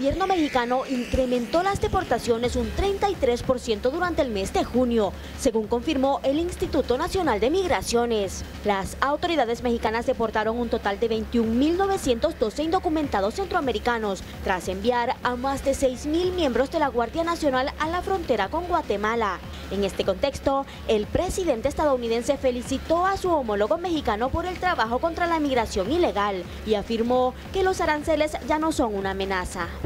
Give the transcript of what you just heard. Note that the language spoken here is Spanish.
gobierno mexicano incrementó las deportaciones un 33% durante el mes de junio, según confirmó el Instituto Nacional de Migraciones. Las autoridades mexicanas deportaron un total de 21.912 indocumentados centroamericanos, tras enviar a más de 6.000 miembros de la Guardia Nacional a la frontera con Guatemala. En este contexto, el presidente estadounidense felicitó a su homólogo mexicano por el trabajo contra la migración ilegal y afirmó que los aranceles ya no son una amenaza.